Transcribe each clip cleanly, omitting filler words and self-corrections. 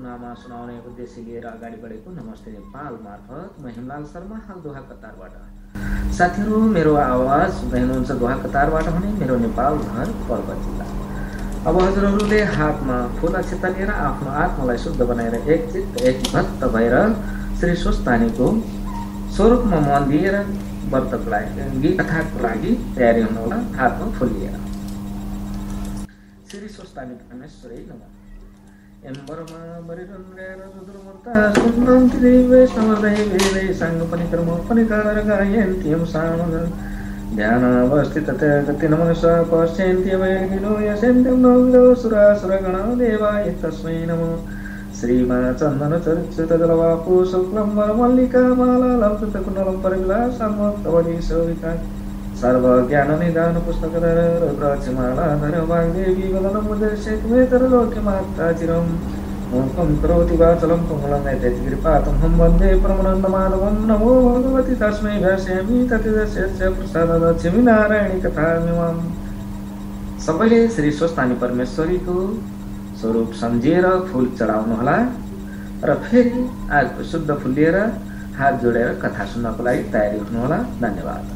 करुणामा सुनाउने उद्देश्य लिएर अगाडि बढेको नमस्ते नेपाल मार्फत म हिमलाल शर्मा हाल दोहा कतारबाट। साथीहरू, मेरो आवाज सुन्दै हुनुहुन्छ दोहा कतारबाट हुने मेरो नेपाल घर पर्वत जिल्ला। अब हजुरहरूले हातमा फुल अक्षता लिएर आफ्नो आत्मालाई शुद्ध बनाएर एकचित्त एकभक्त भएर श्री स्वस्तानीको स्वरूपमा मन दिएर व्रतको लागि कथाको लागि तयारी हुनुहोला। हातमा फुल लिएर श्री स्वस्तानी परमेश्वरै नमः। एम्बरमा मरिरन्रेर रुद्रमूर्ता सुन्नन्ति देवे समर्दैवेले साङ्गपनि कर्मपनि कारगायन्त्यं सामग ध्यानावस्थितते गतिनमनसा पश्यन्ति वैगिनो यशन्त्यं नौविदो सुरासुरगण देवाय तस्मै नमो। श्रीमा चन्दन चरित जलवापु शुक्लं वरमल्लिका माला लब्धकुण्डलं परिविलासमोक्तवली शोभिता सर्वज्ञान निदान पुस्तकधर रुद्राक्षमालाधर वाग्देवी वदनं मुदर्शयितुमेतरलोक्यमात्ता चिरं मूकं करोति वाचलं कोमलं नैतेति कृपातमहं वन्दे परमानन्दमाधवं। नमो भगवति तस्मै भाष्यामि ततिदस्यस्य प्रसाददक्षिमि नारायणी कथामिमां। सबैले श्री स्वस्तानी परमेश्वरीको स्वरूप सम्झेर फूल चढाउनुहोला र फेरि आजको शुद्ध फूल लिएर हात जोडेर कथा सुन्नको लागि तयारी हुनुहोला। धन्यवाद।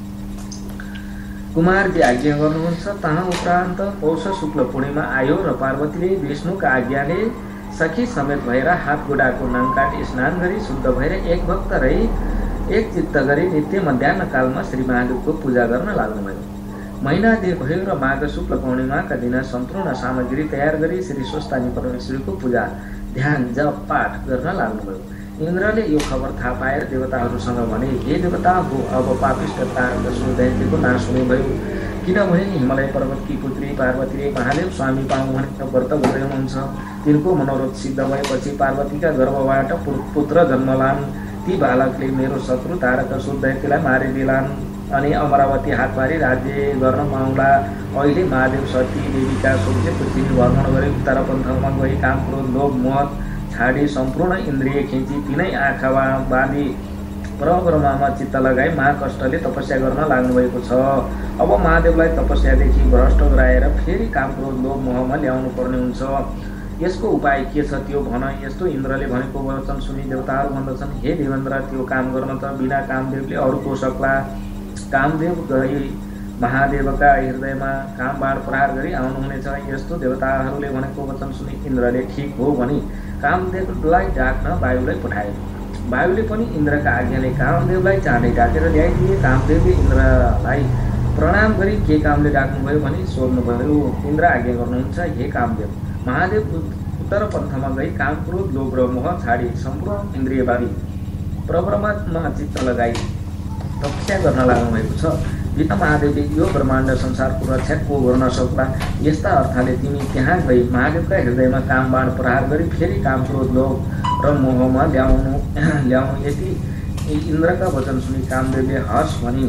कुमारजी आज्ञा गर्नुहुन्छ। तहाँ उपरान्त पौष शुक्ल पूर्णिमा आयो र पार्वतीले विष्णुका आज्ञाले सखी समेत भएर हात गोडाको नङ काटी स्नान गरी शुद्ध भएर एक भक्त रही एक चित्त गरी नित्य मध्याह्न कालमा श्री महादेवको पूजा गर्न लाग्नुभयो। महिना दिन भयो र माघ शुक्ल पूर्णिमाका दिन सम्पूर्ण सामग्री तयार गरी श्री स्वस्तानी परमेश्वरीको पूजा ध्यान जप पाठ गर्न लाग्नुभयो। इन्द्रले यो खबर थाहा पाएर देवताहरूसँग भने, हे देवता हो, अब पापिष्ट तारकासुर दैत्यको नाश हुने भयो। किनभने हिमालय पर्वतकी पुत्री पार्वतीले महादेव स्वामी पाउँ भनेर व्रत गर्दै हुनुहुन्छ। तिनको मनोरथ सिद्ध भएपछि पार्वतीका गर्भबाट पुत्र जन्मलान्। ती बालकले मेरो शत्रु तारकासुर दैत्यलाई मारिदिलान् अनि अमरावती हात पारी राज्य गर्न पाउला। अहिले महादेव सती देवीका स्वर्गीय पृथ्वी भ्रमण गरी उत्तर पन्थमा गई काम क्रोध लोभ मोह छाडी सम्पूर्ण इन्द्रिय खिची तिनै आँखा बाँधी परब्रह्ममा चित्त लगाई महाकष्टले तपस्या गर्न लाग्नुभएको छ। अब महादेवलाई तपस्यादेखि भ्रष्ट गराएर फेरि काम क्रोध लोभ मोहमा ल्याउनु पर्ने हुन्छ। यसको उपाय के छ त्यो भन। यस्तो इन्द्रले भनेको वचन सुनि देवताहरू भन्दछन्, हे देवेन्द्र, त्यो काम गर्न त बिना कामदेवले अरू को सक्ला। कामदेव गई महादेवका हृदयमा काम बाण प्रहार गरी आउनुहुनेछ। यस्तो देवताहरूले भनेको वचन सुनि इन्द्रले ठिक हो भनी कामदेवलाई डाक्न वायुलाई पठाए। वायुले पनि इन्द्रका आज्ञाले कामदेवलाई चाँडै डाकेर ल्याइदिए। कामदेवले इन्द्रलाई प्रणाम गरी के कामले डाक्नुभयो भनी सोध्नुभयो। इन्द्र आज्ञा गर्नुहुन्छ, हे कामदेव, महादेव उत्तर पन्थमा गई काम क्रोध लोभ र मोह छाडी सम्पूर्ण इन्द्रियवादी परब्रह्ममा चित्त लगाई तपस्या गर्न लाग्नुभएको छ। बिना महादेवले यो ब्रह्माण्ड संसारको रक्षा को गर्न सक्ला। यस्ता अर्थले तिमी त्यहाँ गई महादेवका हृदयमा काम बाण प्रहार गरी फेरि काम क्रोध लोभ र मोहमा ल्याउनु। यति इन्द्रका वचन सुनि कामदेवले हर्ष भनी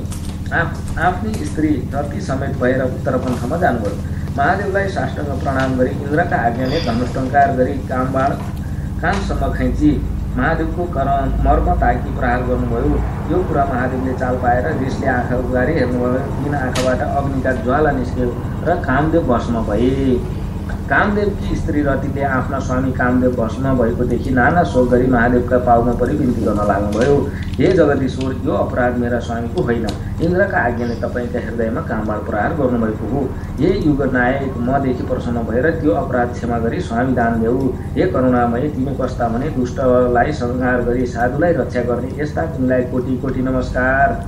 आफ्नी स्त्री रति समेत भएर उत्तर पन्थमा जानुभयो। महादेवलाई साष्टाङ्ग प्रणाम गरी इन्द्रका आज्ञाले धनुष्टङ्कार गरी काम बाण कानसम्म खैँची महादेवको मर्म ताकी प्रहार गर्नुभयो। यो कुरा महादेवले चाल पाएर रिसले आँखा उगारी हेर्नुभयो। तीन आँखाबाट अग्निका ज्वाला निस्क्यो र कामदेव भस्म भए। कामदेवकी स्त्री रतिले आफ्ना स्वामी कामदेव भस्म भएको देखि नाना शोक गरी महादेवका पाउमा परि बिन्ती गर्न लाग्नुभयो, हे जगदीश्वर, यो अपराध मेरा स्वामीको होइन। इन्द्रका आज्ञाले तपाईँका हृदयमा कामबाण प्रहार गर्नुभएको हो। हे युग नायक, मदेखि प्रसन्न भएर त्यो अपराध क्षमा गरी स्वामी दान देऊ। हे करुणामय, तिमी कस्ता भने दुष्टलाई संहार गरी साधुलाई रक्षा गर्ने, यस्ता तिमीलाई कोटी कोटी नमस्कार।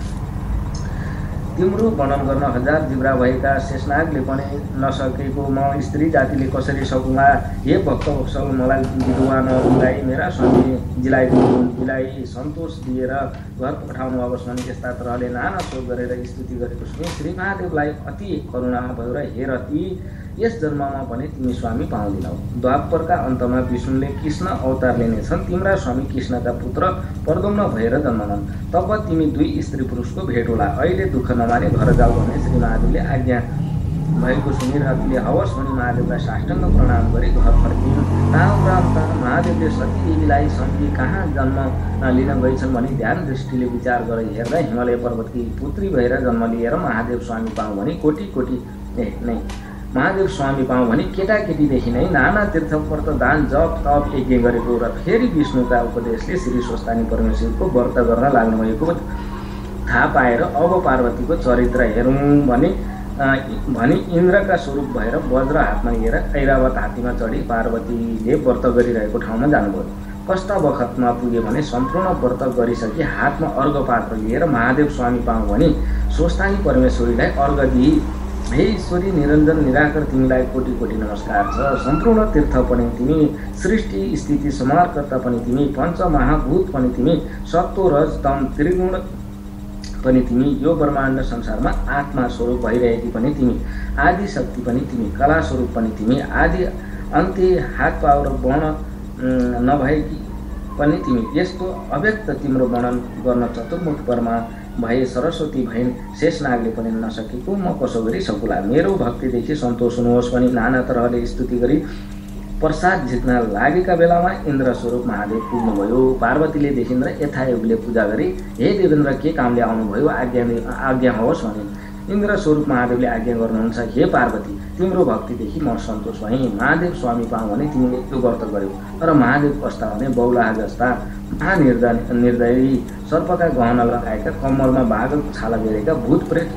तिम्रो वर्णन गर्न हजार जिब्रा भएका शेषनागले पनि नसकेको म स्त्री जातिले कसरी सकुला। हे भक्तवत्सल, मलाई विधवा नहुँलाई मेरा स्वामीजीलाई सन्तोष दिएर घर पठाउनु अवश्य भने यस्ता तरहले नाना शोक गरेर स्तुति गरेको सुनि श्री महादेवलाई अति करुणा भयो र हे रति, यस जन्ममा पनि तिमी स्वामी पाउँदिनौ। द्वापरका अन्तमा विष्णुले कृष्ण अवतार लिनेछन्। तिम्रा स्वामी कृष्णका पुत्र प्रद्युम्न भएर जन्मनन्। तब तिमी दुई स्त्री पुरुषको भेट होला। अहिले दुःख नमाने घर जाऊ भने श्री महादेवले आज्ञा भएको सुनि रतिले हवस् भनी महादेवलाई साष्टाङ्ग प्रणाम गरी घर फर्किन्। ताउपरान्त महादेवले सती देवीलाई सम्झी कहाँ जन्म लिन गइछन् भनी ध्यान दृष्टिले विचार गरी हेर्दा हिमालय पर्वतकी पुत्री भएर जन्म लिएर महादेव स्वामी पाऊँ भनी कोटी कोटी नै महादेव स्वामी पाऊँ भने केटाकेटीदेखि नै नाना तीर्थ व्रत दान जप तप यज्ञ गरेको र फेरि विष्णुका उपदेशले श्री स्वस्तानी परमेश्वरको व्रत गर्न लाग्नुभएको थाहा पाएर अब पार्वतीको चरित्र हेरौँ भने इन्द्रका स्वरूप भएर वज्र हातमा लिएर ऐरावत हात्तीमा चढी पार्वतीले व्रत गरिरहेको ठाउँमा जानुभयो। कस्ता बखतमा पुगे भने सम्पूर्ण व्रत गरिसकी हातमा अर्घ पात्र लिएर महादेव स्वामी पाऊँ भने स्वस्तानी परमेश्वरीलाई अर्घ दिई, हे ईश्वरी निरञ्जन निराकर, तिमीलाई कोटि कोटि नमस्कार छ। सम्पूर्ण तीर्थ पनि तिमी, सृष्टि स्थिति संहारकर्ता पनि तिमी, पञ्चमहाभूत पनि तिमी, सत्व रज तम त्रिगुण पनि तिमी, यो ब्रह्माण्ड संसारमा आत्मा स्वरूप भइरहेकी पनि तिमी, आदि शक्ति पनि तिमी, कला स्वरूप पनि तिमी, आदि अन्त्य हात पाउ र वर्ण नभएकी पनि तिमी। यस्तो अव्यक्त तिम्रो वर्णन गर्न चतुर्मुख वर्मा भए सरस्वती भइन् शेषनागले पनि नसकेको म कसो गरी सकुला। मेरो भक्तिदेखि सन्तोष हुनुहोस् भनी नाना तरहले स्तुति गरी प्रसाद झिक्न लागेका बेलामा इन्द्र स्वरूप महादेव पुग्नुभयो। पार्वतीले देखिन्द्र यथायोगले पूजा गरी, हे देवेन्द्र के कामले आउनुभयो, आज्ञा होस् भने। इन्द्र स्वरूप महादेवले आज्ञा गर्नुहुन्छ, हे पार्वती तिम्रो भक्तिदेखि म सन्तोष भएँ। महादेव स्वामी पाऊँ भने तिमीले यो व्रत गर्यौ। तर महादेव कस्ता भने बौलाहा जस्ता महानिर्दयी सर्पका गहना लगाएका, कम्मरमा बाघको छाला बेरेका, भूत प्रेत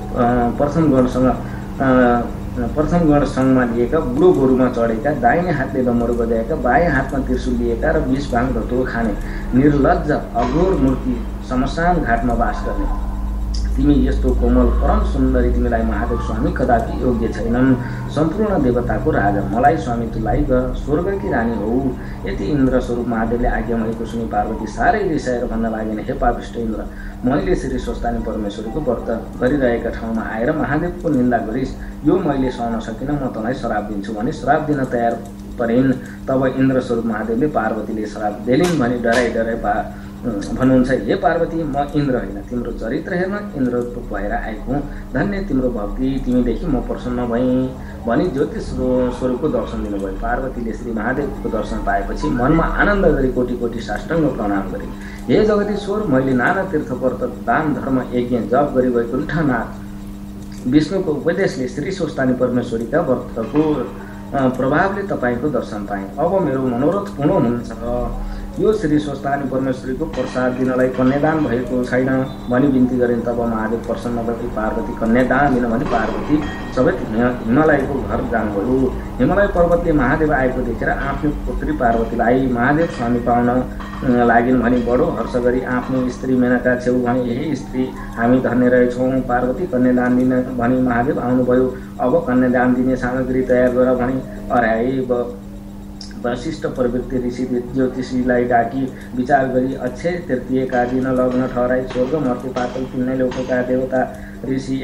प्रथम गणसँगमा लिएका, बुढो गोरुमा चढेका, दाहिने हातले डमरू बजाएका, बायाँ हातमा त्रिशूल लिएका र विष भाङ धतुरो खाने निर्लज्ज अघोर मूर्ति शमशान घाटमा वास गर्ने तिमी यस्तो कोमल परम सुन्दरी तिमीलाई महादेव स्वामी कदापि योग्य छैनन्। सम्पूर्ण देवताको राजा मलाई स्वामी तुलाई स्वर्गकी रानी हो। यति इन्द्र स्वरूप महादेवले आज्ञा भएको सुनि पार्वती साह्रै रिसाएर भन्न लागेन, हे पापिष्ट इन्द्र, मैले श्री स्वस्तानी परमेश्वरीको व्रत गरिरहेका ठाउँमा आएर महादेवको निन्दा गरिस्, यो मैले सहन सकिनँ, म तँलाई श्राप दिन्छु भने श्राप दिन तयार परिन्। तब इन्द्र स्वरूप महादेवले पार्वतीले श्राप देलिन् भनी डराइ भन्नुहुन्छ, हे पार्वती म इन्द्र होइन, तिम्रो चरित्र हेर्न इन्द्ररूप भएर आएको हुँ। धन्य तिम्रो भक्ति, तिमीदेखि म प्रसन्न भएँ भनी ज्योतिष स्वरूपको दर्शन दिनुभयो। पार्वतीले श्री महादेवको दर्शन पाएपछि मनमा आनन्द गरी कोटि कोटि साष्टाङ्ग प्रणाम गरे। हे जगदीश्वर, मैले नाना तीर्थ व्रत दान धर्म यज्ञ जप गरी वैकुण्ठनाथ विष्णुको उपदेशले श्री स्वस्तानी परमेश्वरीका व्रतको प्रभावले तपाईँको दर्शन पाएँ। अब मेरो मनोरथ पूर्ण हुन्छ। यो श्री स्वस्तानी परमेश्वरीको प्रसाद दिनलाई कन्यादान भएको छैन भनी बिन्ती गरिन्। तब महादेव प्रसन्न भई पार्वती कन्यादान दिन भनी पार्वती सबै हिमालयको घर जानुभयो। हिमालय पर्वतले महादेव आएको देखेर आफ्नो पुत्री पार्वतीलाई महादेव स्वामी पाउन लागिन् भनी बडो हर्ष गरी आफ्नो स्त्री मेनका छेउ भने, हे स्त्री, हामी धन्य रहेछौँ। पार्वती कन्यादान दिन भनी महादेव आउनुभयो। अब कन्यादान दिने सामग्री तयार गर भनी अराए। वशिष्ठ प्रवृत्ति ऋषि ज्योतिषीलाई डाकी विचार गरी अक्षय तृतीयका दिन लग्न ठहराई स्वर्ग मर्त्य पातल किन्नै लौकेका देवता ऋषि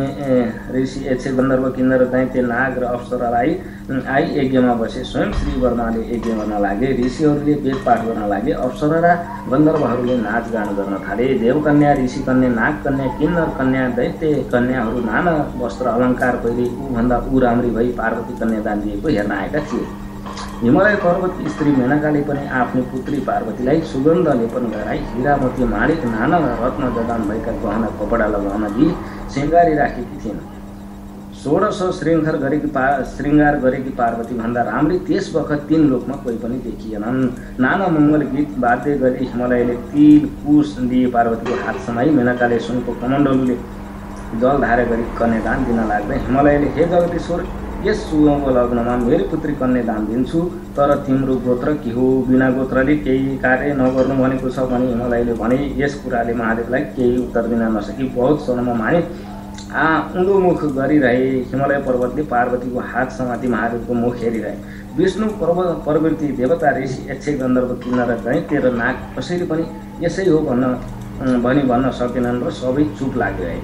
यक्ष गन्धर्व किन्नर दैत्य नाग र अप्सरालाई आई यज्ञमा बसे। स्वयं श्री वर्माले यज्ञ गर्न लागे। ऋषिहरूले वेद पाठ गर्न लागे। अप्सरा र गन्धर्वहरूले नाचगान गर्न थाले। देवकन्या, ऋषि कन्या, नाग कन्या, किन्नर कन्या, दैत्य कन्याहरू नाना वस्त्र अलङ्कार पहिले ऊभन्दा ऊ राम्री भई पार्वती कन्यादान दिएको हेर्न आएका थिए। हिमालय पर्वत स्त्री मेनकाले पनि आफ्नो पुत्री पार्वतीलाई सुगन्ध लेपन गराई हिरा मोती माणिक नाना रत्न जडान भएका गहना कपडा लगाउन दिई श्रृङ्गारी राखेकी थिइन्। 1600 श्रृङ्गार गरेकी पार्वती भन्दा राम्री त्यस बखत 3 लोकमा कोही पनि देखिएनन्। नाना मङ्गल गीत वाद्य गरी हिमालयले तिल कुश दिए। पार्वतीको हात समाई मेनकाले सुनको कमण्डलुले जल धारे गरी कन्यादान दिन लाग्दै हिमालयले, हे जगदीश्वर, यस शुभ लग्नमा मेरी पुत्री कन्यादान दिन्छु, तर तिम्रो गोत्र के हो? बिना गोत्रले केही कार्य नगर्नु भनेको छ भने हिमालयले भने। यस कुराले महादेवलाई केही उत्तर दिन नसकी बहुत क्षणमा माने उँधो मुख गरिरहे। हिमालय पर्वतले पार्वतीको हात समाती महादेवको मुख हेरिरहे। विष्णु प्रवृत्ति देवता ऋषि यक्ष गन्धर्व किन्नर दैत्य र नाग कसैले पनि यसै हो भन्न सकेनन् र सबै चुप लागिरहे।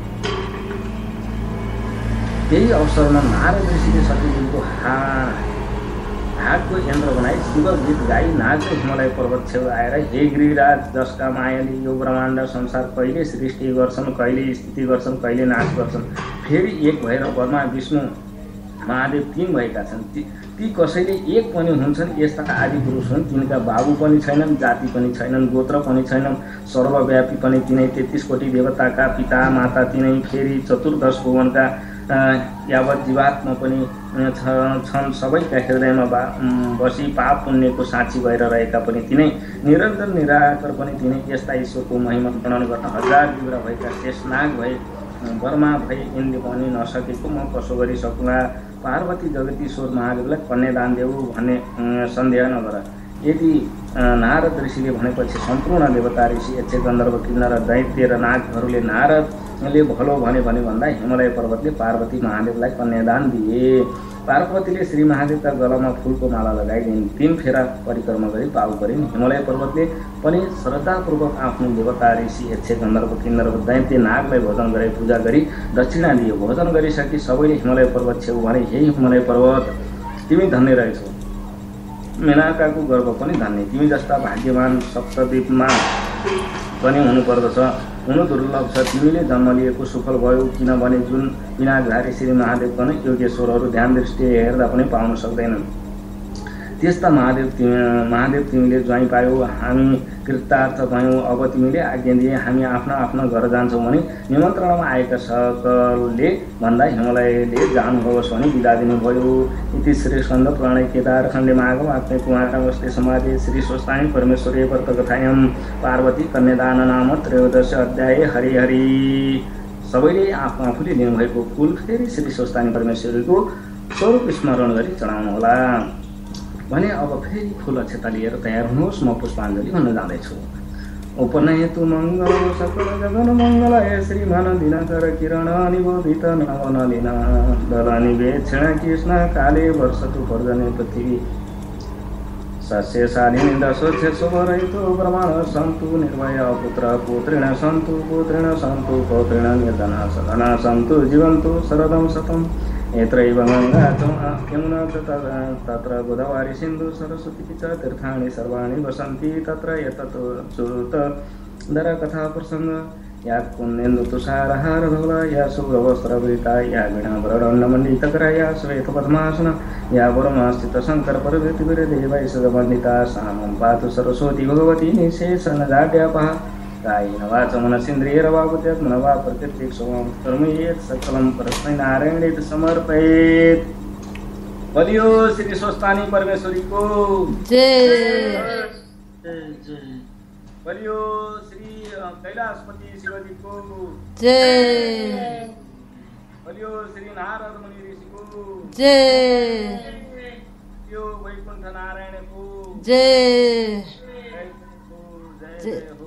त्यही अवसरमा नारद ऋषिले सतीदेवीको हातको यन्त्र बनाई शिव गीत गाई नाच्दै हिमालय पर्वत छेउ आएर, हे गिरिराज, जसका मायाले यो ब्रह्माण्ड संसार कहिले सृष्टि गर्छन्, कहिले स्थिति गर्छन्, कहिले नाश गर्छन्, फेरि एक भएर ब्रह्मा विष्णु महादेव 3 भएका छन्। ती कसैले एक पनि हुन्छन्। यस्ता आदि पुरुष हुन्, तिनका बाबु पनि छैनन्, जाति पनि छैनन्, गोत्र पनि छैनन्, सर्वव्यापी पनि तिनै, 33 कोटी देवताका पिता माता तिनै, फेरि 14 भुवनका यावत जीवात्मा पनि छन् सबैका हृदयमा बसी पाप पुण्यको साक्षी भएर रहेका पनि तिनै, निरन्तर निराकर पनि तिनै, यस्ता ईश्वरको महिमा वर्णन गर्न हजार जिब्रा भएका शेषनाग भए बर्मा भए यिनले पनि नसकेको म कसो गरी सकुला। पार्वती जगतीश्वर महादेवलाई कन्यादान देऊ भन्ने सन्देह नगर। यदि नारद ऋषिले भनेपछि सम्पूर्ण देवता ऋषि यक्ष गन्धर्व किन्नर दैत्य र नागहरूले नारदले भलो भने भन्दा हिमालय पर्वतले पार्वती महादेवलाई कन्यादान दिए। पार्वतीले श्री महादेवका गलामा फुलको माला लगाइदिन्। 3 फेरा परिक्रमा गरी पाउ गरिन्। हिमालय पर्वतले पनि श्रद्धापूर्वक आफ्नो देवता ऋषि यक्ष गन्धर्व किन्नर दैत्य नागलाई भोजन गरे पूजा गरी दक्षिणा दियो। भोजन गरिसकी सबैले हिमालय पर्वत छेउ भने, हे हिमालय पर्वत तिमी धन्य रहेछौ, मेनकाको गर्व पनि धन्य, तिमी जस्ता भाग्यवान सप्तद्वीपमा पनि हुनुपर्दछ, हुनु दुर्लभ छ। तिमीले जन्म लिएको सुफल भयो, किनभने जुन विनाशधारी श्री महादेव पनि योगेश्वरहरू ध्यान दृष्टिले हेर्दा पनि पाउन सक्दैनन्। त्यस्ता महादेव तिमीले ज्वाइँ पायौ, हामी कृतार्थ भयौँ। अब तिमीले आज्ञा दिए हामी आफ्ना आफ्ना घर जान्छौँ भने निमन्त्रणामा आएका सकलले भन्दा हिमालयले जानुहोस् भनी बिदा दिनुभयो। इति श्री स्कन्द पुराणे केदार खण्डे माघ आत्मे कुमारकामस्ते समाजे श्री स्वस्तानी परमेश्वरी व्रतकथायां पार्वती कन्यादान नाम त्रयोदश अध्याय। हरि हरि। सबैले आफूले लिनुभएको फुल फेरि श्री स्वस्तानी परमेश्वरीको स्वरूप स्मरण गरी चढाउनुहोला भने अब फेरि फुल अक्षता लिएर तयार हुनुहोस्, म पुष्पाञ्जली भन्न जाँदैछु। उपनयतु मङ्गल सकल जगन मङ्गलाय श्रीमान दिनकर किरण निबोधित नवनलिन दलनि वेक्षण कृष्ण काले वर्षतु पर्जने पृथ्वी सस्यशालिनी दशोच्छेषोभरयितो ब्रह्मण सन्तु निर्भय पुत्र पुत्रेण सन्तु पौत्रेण निर्धना सधना सन्तु जीवन्तु शरदं शतम्। एत्रैव गङ्गा यमुना तत्र गोदावरी सिन्धु सरस्वती च तीर्थानि सर्वाणि वसन्ति तत्र एतत् दर कथा प्रसंग या पुण्येन्दु तुषारहार धौला या शुभ्रवस्त्रवृता या वीणाभरणमण्डितकरा या श्वेतपद्मासना या वरमास्थित शंकर पर्वतिवीरदेवै सदवन्दिता सामं पातु सरस्वती भगवती निशेषनजाड्यापहा कायेन वाचा मनसेन्द्रियैर्वा बुद्ध्यात्मना प्रकृतिं स्वं कर्मयेत् सकलं परस्मै नारायणेति समर्पयेत्। बोलियो श्री स्वस्तानी परमेश्वरी को जय। बोलियो श्री कैलाशपति शिवजी को जय। बोलियो श्री नारद मुनि ऋषि को जय। बोलियो वैकुंठ नारायण को जय। जय हो।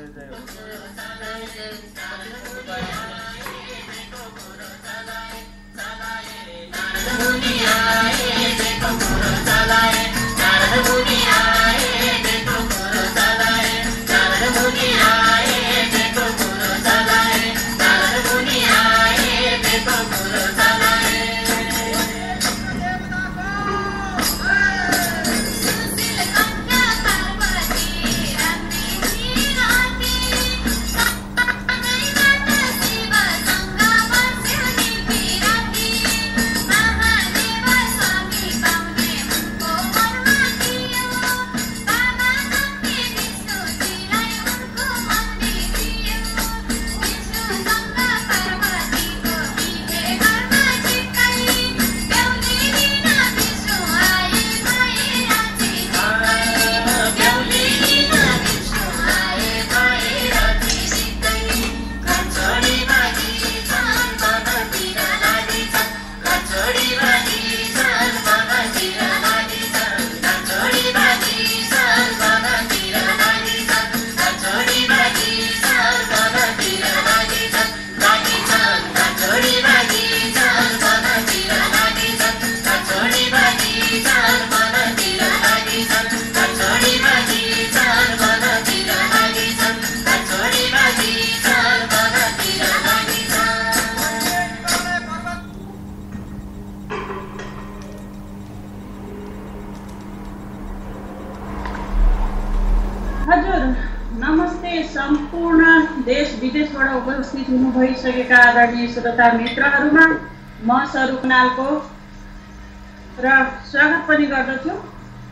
उपस्थित हुनु भइसकेका आदरणीय श्रोता मित्रहरूमा म स्वरूप नालको र स्वागत पनि गर्दछु।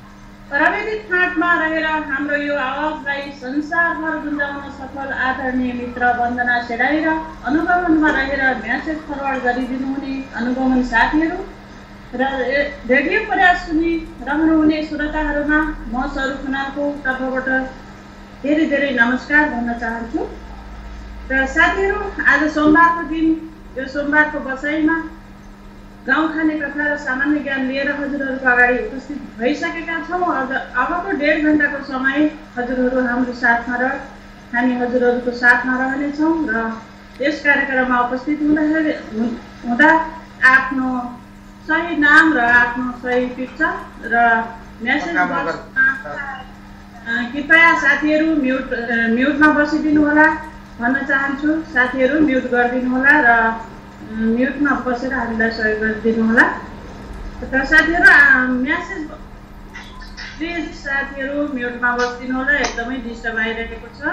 प्राविधिक फाँटमा रहेर हाम्रो यो आवाजलाई संसारभर गुन्जाउन सफल आदरणीय मित्र वन्दना सेडाई र अनुगमनमा रहेर म्यासेज फरवर्ड गरिदिनुहुने अनुगमन साथीहरू र रेडियो प्रयास सुनिरहनुहुने श्रोताहरूमा म सरू खनालको तर्फबाट धेरै धेरै नमस्कार भन्न चाहन्छु। र साथीहरू, आज सोमबारको दिन, यो सोमबारको बसाइमा गाउँ खाने कथा र सामान्य ज्ञान लिएर हजुरहरूको अगाडि उपस्थित भइसकेका छौँ। अबको 1.5 घन्टाको समय हजुरहरू हाम्रो साथमा र हामी हजुरहरूको साथमा रहनेछौँ र यस कार्यक्रममा उपस्थित हुँदा आफ्नो सही नाम र आफ्नो सही पिक्चर र मेसेज बक्समा कृपया साथीहरू म्युटमा बसिदिनु होला भन्न चाहन्छु। साथीहरू म्युट गरिदिनु होला र म्युटमा बसेर हामीलाई सहयोग गरिदिनु होला। र साथीहरू म्यासेज प्लिज साथीहरू म्युटमा बसिदिनु होला, एकदमै डिस्टर्ब आइरहेको छ।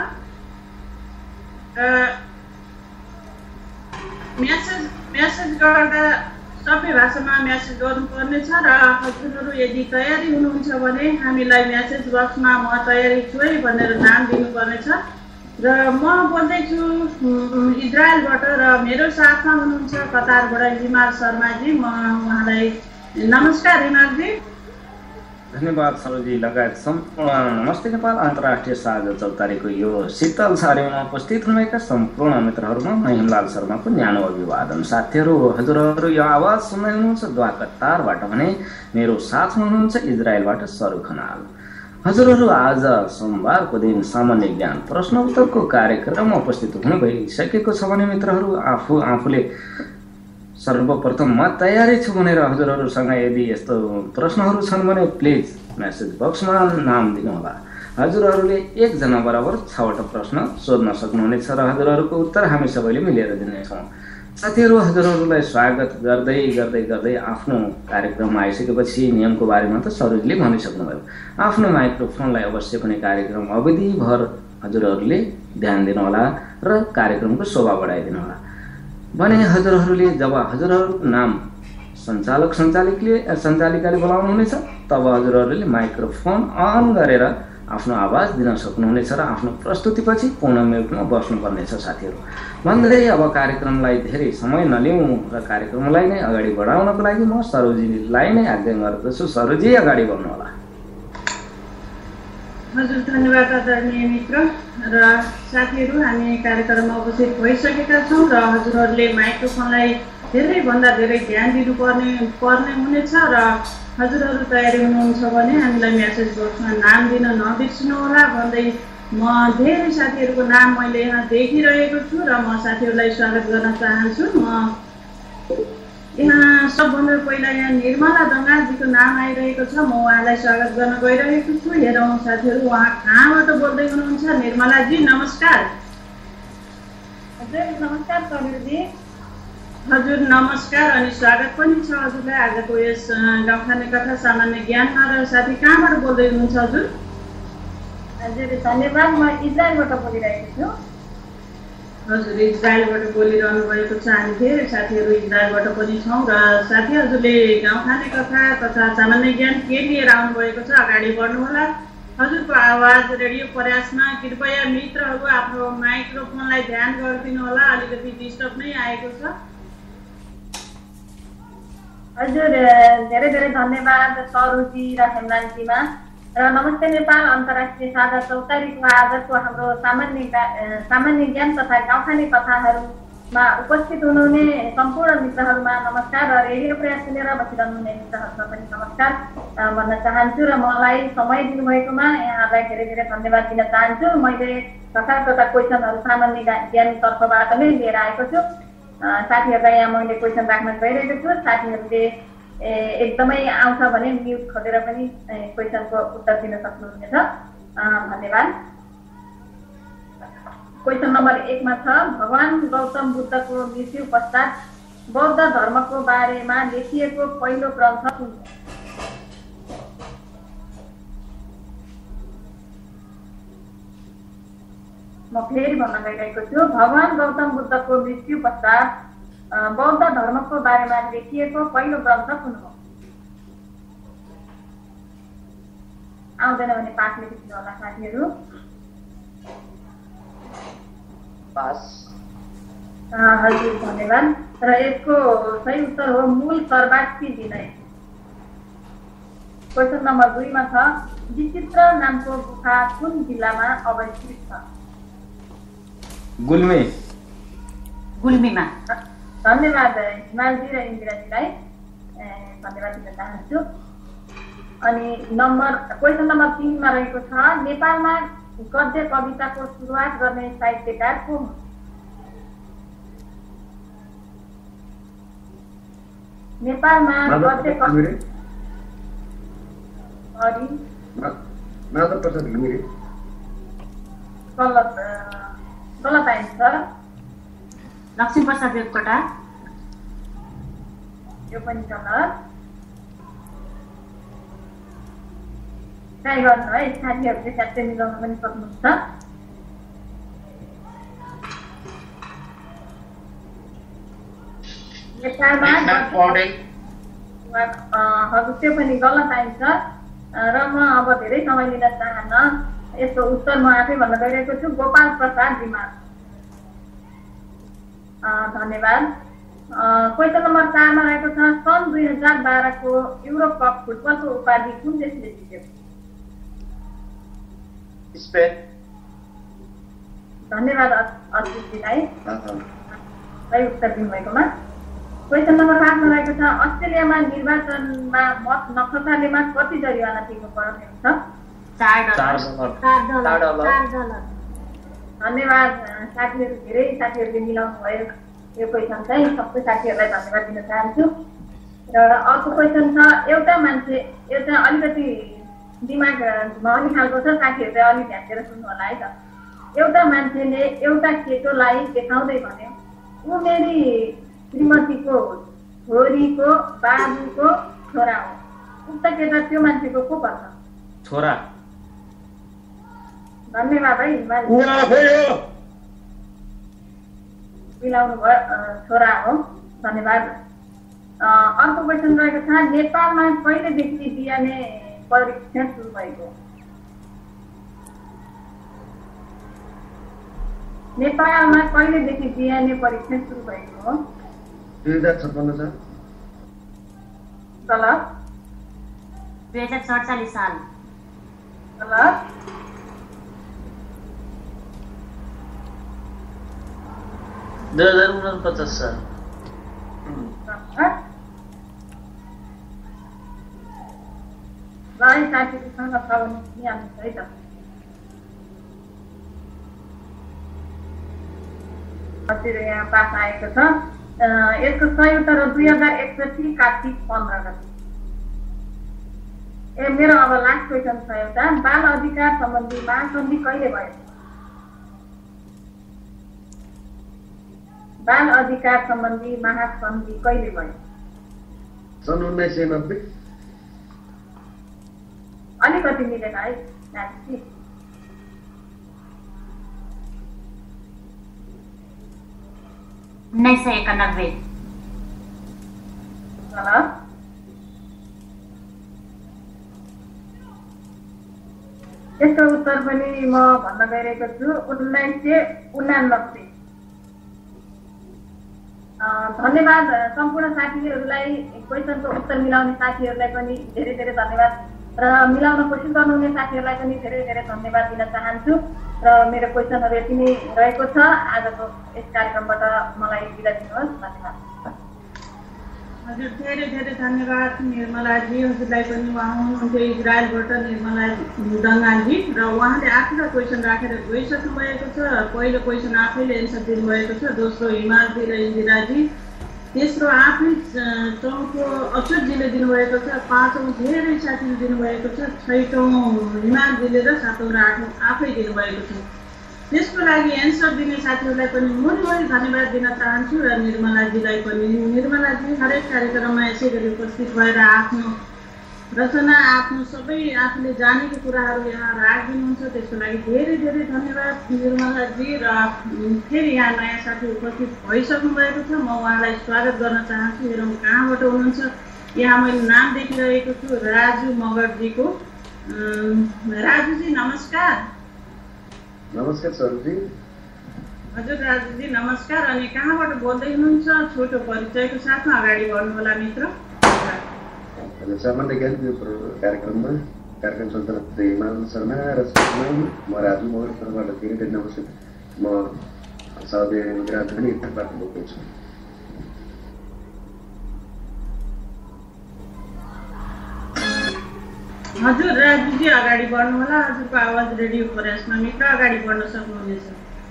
म्यासेज गर्दा सबै भाषामा म्यासेज गर्नुपर्ने छ र हजुरहरू यदि तयारी हुनुहुन्छ भने हामीलाई म्यासेज बक्समा म तयारी छु है भनेर नाम दिनुपर्नेछ। र म बोल्दैछु इजरायलबाट र मेरो साथमा हुनुहुन्छ कतारबाट हिमाल शर्माजी। म उहाँलाई नमस्कार हिमालजी। धन्यवाद सरोजी लगायत सम्पूर्ण नमस्ते नेपाल अन्तर्राष्ट्रिय साझा चौतारीको यो शीतल सारीमा उपस्थित हुनुभएका सम्पूर्ण मित्रहरूमा म हिमलाल शर्माको न्यानो अभिवादन। साथीहरू, हजुरहरू यो आवाज सुन्दै हुनुहुन्छ द्वा कतारबाट भने मेरो साथमा हुनुहुन्छ इजरायलबाट सरू खनाल। हजुरहरू आज सोमबारको दिन सामान्य ज्ञान प्रश्न उत्तरको कार्यक्रममा उपस्थित हुनु भइसकेको छ भने मित्रहरू आफूले सर्वप्रथम म तयारी छु भनेर हजुरहरूसँग यदि यस्तो प्रश्नहरू छन् भने प्लिज मेसेज बक्समा नाम दिनुहोला। हजुरहरूले 1 जना बराबर 6वटा प्रश्न सोध्न सक्नुहुनेछ र हजुरहरूको उत्तर हामी सबैले मिलेर दिनेछौँ। साथीहरू, हजुरहरूलाई स्वागत गर्दै गर्दै गर्दै आफ्नो कार्यक्रममा आइसकेपछि नियमको बारेमा त सरोजले भनिसक्नुभयो। आफ्नो माइक्रोफोनलाई अवश्य पनि कार्यक्रम अवधिभर हजुरहरूले ध्यान दिनुहोला र कार्यक्रमको शोभा बढाइदिनु होला। भने हजुरहरूले जब हजुरहरूको नाम सञ्चालिकाले बोलाउनुहुनेछ तब हजुरहरूले माइक्रोफोन अन गरेर आफ्नो आवाज दिन सक्नुहुनेछ र आफ्नो प्रस्तुतिपछि पूर्ण म्युटमा बस्नुपर्नेछ। साथीहरू, भन्दै अब कार्यक्रमलाई धेरै समय नलिउँ र कार्यक्रमलाई नै अगाडि बढाउनको लागि म सरोजीलाई नै आज्ञा गर्दछु। सरोजी, अगाडि बढ्नुहोला। हजुर, धन्यवाद आदरणीय मित्र र साथीहरू। हामी कार्यक्रममा उपस्थित भइसकेका छौँ र हजुरहरूले माइक्रोफोनलाई धेरैभन्दा धेरै ध्यान दिनुपर्ने हुनेछ र हजुरहरू तयारी हुनुहुन्छ भने हामीलाई मेसेज बक्समा नाम दिन नबिर्सिनु होला भन्दै म धेरै साथीहरूको नाम मैले यहाँ देखिरहेको छु र म साथीहरूलाई स्वागत गर्न चाहन्छु। म यहाँ सबभन्दा पहिला यहाँ निर्मला दङ्गालजीको नाम आइरहेको छ। म उहाँलाई स्वागत गर्न गइरहेको छु। हेरौँ साथीहरू, उहाँ कहाँबाट बोल्दै हुनुहुन्छ? निर्मलाजी नमस्कार। हजुर नमस्कार समीरजी। हजुर नमस्कार अनि स्वागत पनि छ हजुरलाई आजको यस गाउँखाने कथा सामान्य ज्ञानमा। र साथी कहाँबाट बोल्दै हुनुहुन्छ हजुर? हजुर धन्यवाद, म इजरायलबाट बोलिरहेको छु। हजुर इजरायलबाट बोलिरहनु भएको छ। हामी धेरै साथीहरू इजरायलबाट पनि छौँ र साथी हजुरले गाउँखाने कथा तथा सामान्य ज्ञान के लिएर आउनुभएको छ अगाडि बढ्नुहोला। हजुरको आवाज रेडियो प्रयासमा कृपया मित्रहरू आफ्नो माइक्रोफोनलाई ध्यान गरिदिनु होला, अलिकति डिस्टर्ब नै आएको छ। हजुर धेरै धेरै धन्यवाद सरोजी र हेमलालजीमा। र नमस्ते नेपाल अन्तर्राष्ट्रिय साझा चौतारीको आजको हाम्रो सामान्य ज्ञान तथा गाउँखाने कथाहरूमा उपस्थित हुनुहुने सम्पूर्ण मित्रहरूमा नमस्कार र रेडियो प्रयास सुनेर बसिरहनुहुने मित्रहरूमा पनि नमस्कार भन्न चाहन्छु। र मलाई समय दिनुभएकोमा यहाँलाई धेरै धेरै धन्यवाद दिन चाहन्छु। मैले कथा क्वेसनहरू सामान्य ज्ञान तर्फबाट नै लिएर आएको छु। साथीहरूलाई यहाँ मैले क्वेसन राख्न गइरहेको छु। साथीहरूले एकदमै आउँछ भने म्युट खोलेर पनि क्वेसनको उत्तर दिन सक्नुहुनेछ। धन्यवाद। क्वेसन नम्बर 1 मा छ, भगवान गौतम बुद्धको मृत्यु पश्चात बौद्ध धर्मको बारेमा लेखिएको पहिलो ग्रन्थ कुन हो? म फेरि भन्न गइरहेको छु, भगवान गौतम बुद्धको मृत्यु पश्चात बौद्ध धर्मको बारेमा लेखिएको पहिलो ग्रन्थ कुन हो? आउँदैन भने पास लेखिदिनु होला साथीहरू। पास। हजुर धन्यवाद। र यसको सही उत्तर हो मूल सर्वाक्षी विनय। क्वेसन नम्बर 2 मा छ विचित्र नामको गुफा कुन जिल्लामा अवस्थित छ? गुल्मी। गुल्मीमा। धन्यवाद हिमालजी र इन्दिराजीलाई धन्यवाद दिन चाहन्छु। अनि क्वेसन नम्बर 3 मा रहेको छ नेपालमा गद्य कविताको सुरुवात गर्ने साहित्यकार को हुन्? नेपालमा गद्य माधव प्रसाद घिमिरे। गलत आन्सर। लक्ष्मीप्रसाद देवकोटा। यो पनि गलत। ट्राई गर्नु है साथीहरूले ट्याक्कै मिलाउन पनि सक्नुहुन्छ। नेपालमा हजुर त्यो पनि गलत आन्सर। र म अब धेरै समय लिन चाहन्न, यसको उत्तर म आफै भन्न गइरहेको छु गोपाल प्रसाद रिमाल। धन्यवाद। क्वेसन नम्बर 4 मा रहेको छ सन् 2012 को युरोप कप फुटबलको उपाधि कुन देशले जित्यो? स्पेन। धन्यवाद अजितजीलाई सही उत्तर दिनुभएकोमा। क्वेसन नम्बर 5 मा रहेको छ अस्ट्रेलियामा निर्वाचनमा मत नखसालेमा कति जरिवाना तिर्नु पर्ने हुन्छ? 4 डलर। धन्यवाद साथीहरू, धेरै साथीहरूले मिलाउनु भयो यो क्वेसन चाहिँ। सबै साथीहरूलाई धन्यवाद दिन चाहन्छु। र अर्को क्वेसन छ एउटा मान्छे एउटा अलिकति दिमाग घुमाउने खालको छ, साथीहरूले अलिक ध्यान दिएर सुन्नु होला है त। एउटा मान्छेले एउटा केटोलाई देखाउँदै भन्यो ऊ मेरी श्रीमतीको छोरीको बाबुको छोरा हो। उक्त केटा त्यो मान्छेको को पर्छ? छोरा। धन्यवाद है मिलाउनु भयो, छोरा हो। धन्यवाद। अर्को क्वेसन रहेको छ नेपालमा कहिलेदेखि डिएनए परीक्षण सुरु भएको? नेपालमा कहिलेदेखि डिएनए परीक्षण सुरु भएको हो? 2056 साल। गलत। 2047 साल। गलत। 2049 साल। साथीहरूसँग छ भने सुनिहाल्नुहोस् है त। हजुर यहाँ पास आएको छ। यसको सही उत्तर हो 2061 कार्तिक 15 गते। मेरो अब लास्ट क्वेसन छ एउटा बाल अधिकार सम्बन्धी महासन्धि कहिले भयो? बाल अधिकार सम्बन्धी महासन्धि कहिले भयो? सन् 1990। अलिकति मिलेन है नानी। 1991। यसको उत्तर पनि म भन्न गइरहेको छु 1989। धन्यवाद सम्पूर्ण साथीहरूलाई, क्वेसनको उत्तर मिलाउने साथीहरूलाई पनि धेरै धेरै धन्यवाद र मिलाउन कोसिस गर्नुहुने साथीहरूलाई पनि धेरै धेरै धन्यवाद दिन चाहन्छु। र मेरो क्वेसनहरू यति नै रहेको छ। आजको यस कार्यक्रमबाट मलाई बिदा दिनुहोस्। धन्यवाद। हजुर धेरै धेरै धन्यवाद निर्मलाजी। हजुरलाई पनि उहाँ हुनुहुन्थ्यो इजरायलबाट निर्मला दङ्गालजी र उहाँले आफ्नो क्वेसन राखेर गइसक्नु भएको छ। पहिलो क्वेसन आफैले एन्सर दिनुभएको छ, दोस्रो हिमालजी र इन्दिराजी, तेस्रो आफै, चौथो अशोकजीले दिनुभएको छ, पाँचौँ धेरै साथीले दिनुभएको छ, छैटौँ हिमालजीले र सातौँ र आठौँ आफै दिनुभएको छ। त्यसको लागि एन्सर दिने साथीहरूलाई पनि मरी धन्यवाद दिन चाहन्छु र निर्मलाजीलाई पनि। निर्मलाजी हरेक कार्यक्रममा यसै गरी उपस्थित भएर आफ्नो रचना, आफ्नो सबै आफूले जानेको कुराहरू यहाँ राखिदिनुहुन्छ, त्यसको लागि धेरै धेरै धन्यवाद निर्मलाजी। र फेरि यहाँ नयाँ साथी उपस्थित भइसक्नु भएको छ, म उहाँलाई स्वागत गर्न चाहन्छु। हेरौँ कहाँबाट हुनुहुन्छ। यहाँ मैले नाम देखिरहेको छु राजु मगरजीको। राजुजी नमस्कार। नमस्कार सरजी। हजुर राजुजी नमस्कार। अनि कहाँबाट बोल्दै हुनुहुन्छ? छोटो परिचयको साथमा अगाडि बढ्नुहोला मित्र। हजुर सामान्य ज्ञान कार्यक्रम सञ्चालक हिमाल शर्मा र म राजु मगरबाट धेरै धेरै नमस्कार। म सहदेव राजधानी इटाबाट बोल्दैछु। हजुर राजुजी अगाडि बढ्नुहोला। हजुरको आवाज रेडियो प्रयासमा मित्र अगाडि बढ्न सक्नुहुनेछ।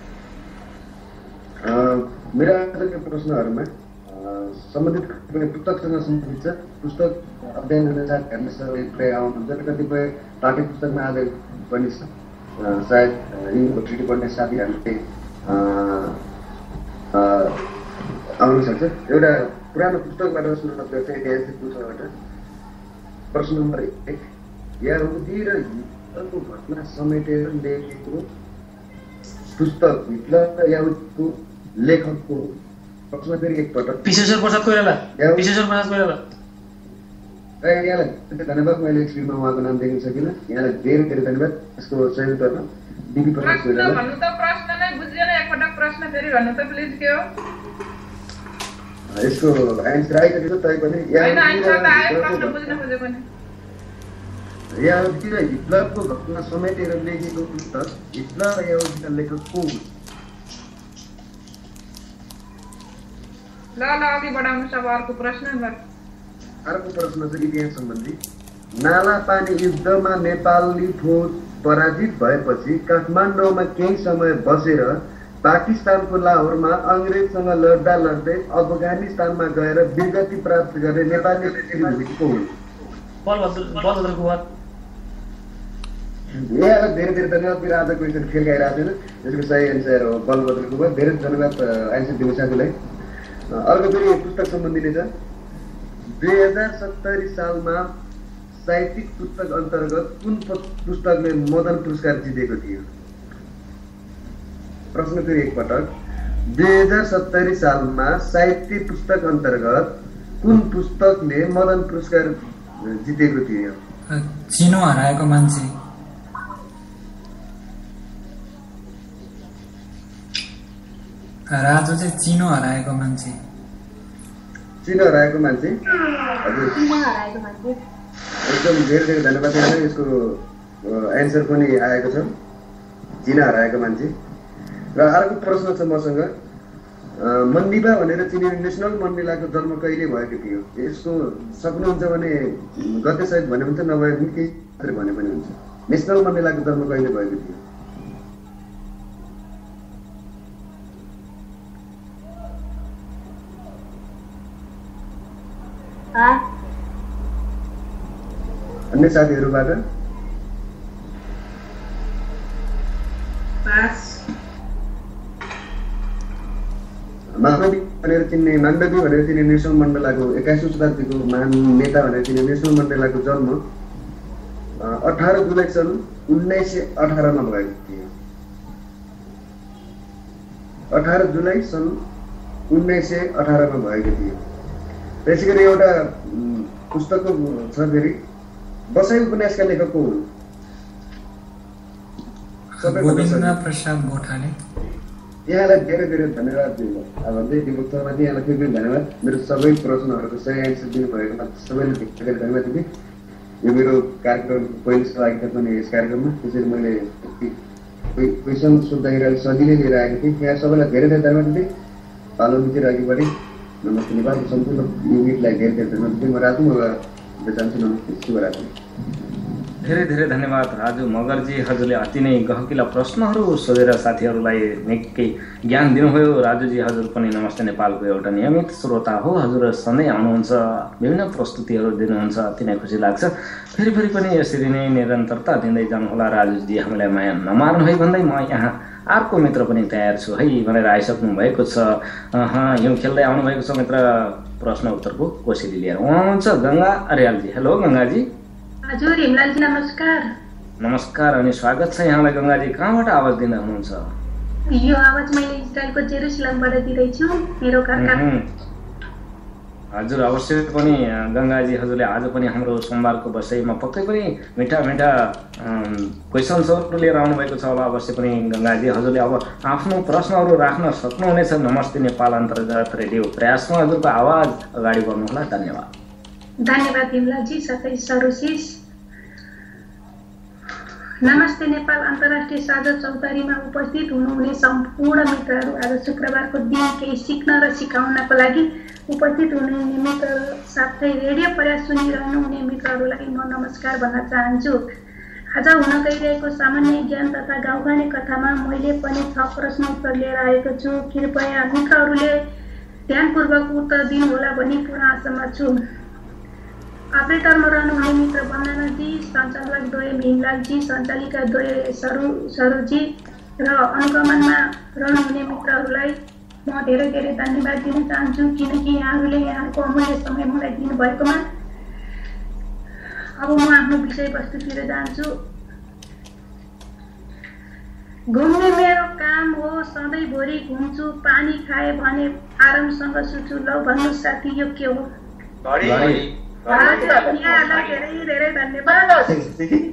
मेरा आजका प्रश्नहरूमा सम्बन्धित पुस्तकसँग सम्बन्धित छ। पुस्तक अध्ययन गर्ने साथीहरूले आउनुहुन्छ र कतिपय पाठ्य पुस्तकमा आधार पनि छ। सायद युनिभर्सिटी पढ्ने साथीहरूले आउन सक्छ। एउटा पुरानो पुस्तकबाट सुरुवात गर्छ, ऐतिहासिक पुस्तकबाट। प्रश्न नम्बर 1, यहुदी र हिटलरको घटना समेटेर लेखेको पुस्तक हिटलर र यहुदीको लेखकको प्रश्न फेरि एकपटक। विश्वेश्वर प्रसाद कोइराला। यहाँलाई धन्यवाद। मैले स्क्रिनमा उहाँको नाम देख्न सकिनँ। यहाँलाई धेरै धेरै धन्यवाद। यसको सही उत्तरमा डिबी प्रसाद कोइराला। भन्नु त प्रश्न नै बुझिएन, एकपटक प्रश्न फेरि भन्नु त प्लिज। के हो यसको एन्सर आइसकेको तैपनि यहुदी र हिटलरको घटना समेटेर लेखेको पुस्तक हिटलर र यहुदीका लेखक को? ल अघि बढाउनु सब। अर्को प्रश्न छ इतिहास सम्बन्धी। नालापानी युद्धमा नेपाली फौज पराजित भएपछि काठमाडौँमा केही समय बसेर पाकिस्तानको लाहोरमा अङ्ग्रेजसँग लड्दा लड्दै अफगानिस्तानमा गएर वीरगति प्राप्त गर्ने नेपाली को हुन्? यहाँलाई धेरै धेरै धन्यवाद। मेरो आज क्वेसन खेल गइरहेको छैन। यसको सही एन्सर हो बलभद्र कुँवर। धेरै धन्यवाद एन्सर दिनु साथीलाई। अर्को फेरि पुस्तक सम्बन्धी नै छ। 2070 सालमा साहित्यिक पुस्तक अन्तर्गत कुन पुस्तकले मदन पुरस्कार जितेको थियो? प्रश्न फेरि एकपटक। 2070 सालमा साहित्य पुस्तक अन्तर्गत कुन पुस्तकले मदन पुरस्कार जितेको थियो? चिनो हराएको मान्छे। राजु चाहिँ चिनो हराएको मान्छे। चिनो हराएको मान्छे। हजुर एकदम धेरै धेरै धन्यवाद। यसको एन्सर पनि आएको छ, चिनो हराएको मान्छे। र अर्को प्रश्न छ मसँग। मन्दिबा भनेर चिनिने नेसनल मण्डेलाको जन्म कहिले भएको थियो? यसको सक्नुहुन्छ भने गते सहित भने हुन्छ, नभए निकै भने पनि हुन्छ। नेसनल मण्डेलाको जन्म कहिले भएको थियो? अन्य साथीहरूबाट माधवी भनेर चिन्ने नेसनल मण्डेलाको 21औं शताब्दीको महान नेता भनेर चिन्ने नेसनल मण्डेलाको जन्म 18 जुलाई सन् 1918 मा भएको थियो। 18 जुलाई सन् 1918 मा भएको थियो। त्यसै गरी एउटा पुस्तकको छ फेरि, बसाइ उपन्यासका लेखक को हुन्? गोविन्द प्रसाद गोठाले। यहाँलाई धेरै धेरै धन्यवाद दिनु। अब दिनुभक्तमाथि यहाँलाई फेरि धन्यवाद। मेरो सबै प्रश्नहरूको सही एन्सर दिनुभएकोमा सबैले धेरै धन्यवाद दिएँ। यो मेरो कार्यक्रमको पहिलो सहभागिता पनि यस कार्यक्रममा, त्यसैले मैले क्वेसन सोद्धाखेरि अलिक सजिलै लिएर आएको थिएँ। यहाँ सबैलाई धेरै धेरै धन्यवाद दिँदै पालो मिचेर अघि बढेँ। नमस्ते नेपाल सम्पूर्ण युनिटलाई धेरै धेरै धन्यवाद दिँदै म राजु मगर जान्छु। नमस्ते, शुभरात्रि। धेरै धेरै धन्यवाद राजु मगरजी। हजुरले अति नै गहकिला प्रश्नहरू सोधेर साथीहरूलाई निकै ज्ञान दिनुभयो। राजुजी हजुर पनि नमस्ते नेपालको एउटा नियमित श्रोता हो। हजुर सधैँ आउनुहुन्छ, विभिन्न प्रस्तुतिहरू दिनुहुन्छ, अति नै खुसी लाग्छ। फेरि पनि यसरी नै निरन्तरता दिँदै जानुहोला राजुजी। हामीलाई माया नमार्नु है भन्दै म यहाँ अर्को मित्र पनि तयार छु है भनेर आइसक्नु भएको छ। हिउँ खेल्दै आउनुभएको छ मित्र प्रश्न उत्तरको कोसेली लिएर। उहाँ हुनुहुन्छ गङ्गा अर्यालजी। हेलो गङ्गाजी। हजुर हिमलालजी नमस्कार। नमस्कार अनि स्वागत छ यहाँलाई गङ्गाजी। कहाँबाट आवाज दिँदै हुनुहुन्छ? यो आवाज मैले इजरायलको जेरुसलेमबाट दिँदैछु। मेरो घर हजुर अवश्य पनि गङ्गाजी हजुरले आज पनि हाम्रो सोमबारको विषयमा पक्कै पनि मिठा मिठा क्वेसन्सहरू लिएर आउनुभएको छ। अब अवश्य पनि गङ्गाजी हजुरले अब आफ्नो प्रश्नहरू राख्न सक्नुहुनेछ। नमस्ते नेपाल अन्तर्गत रेडियो प्रयासमा हजुरको आवाज अगाडि बढ्नुहोला। धन्यवाद। धन्यवाद बिमलाजी, साथै सरोसिस। नमस्ते नेपाल अन्तर्राष्ट्रिय साझा चौतारीमा उपस्थित हुनुहुने सम्पूर्ण मित्रहरू, आज शुक्रबारको दिन केही सिक्न र सिकाउनको लागि उपस्थित हुनुहुने मित्रहरू साथै रेडियो प्रयास सुनिरहनुहुने मित्रहरूलाई म नमस्कार भन्न चाहन्छु। आज हुन गइरहेको सामान्य ज्ञान तथा गाउँखाने कथामा मैले पनि 6 प्रश्न उत्तर लिएर आएको छु। कृपया मित्रहरूले ध्यानपूर्वक उत्तर दिनुहोला भनी पुनः आशामा छु। अपरेटरमा रहनुहुने मित्र वन्दनाजी, सञ्चालक द्वय भीमलालजी, सञ्चालिका द्वय सरुजी र अनुगमनमा रहनुहुने मित्रहरूलाई म धेरै धेरै धन्यवाद दिन चाहन्छु, किनकि यहाँहरूले यहाँको अमूल्य समय मलाई दिनुभएकोमा। अब म आफ्नो विषयवस्तुतिर जान्छु। घुम्ने मेरो काम हो, सधैँभरि घुम्छु, पानी खाए भने आरामसँग सुत्छु। लौ भन्नु साथी, यो के हो? यहाँलाई धेरै धेरै धन्यवाद।